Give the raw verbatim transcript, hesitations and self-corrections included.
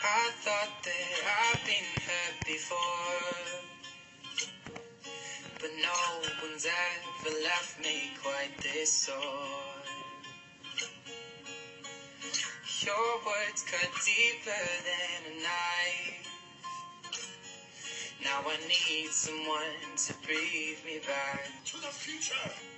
I thought that I've been hurt before, but no one's ever left me quite this sore. Your words cut deeper than a knife. Now I need someone to breathe me back to the future.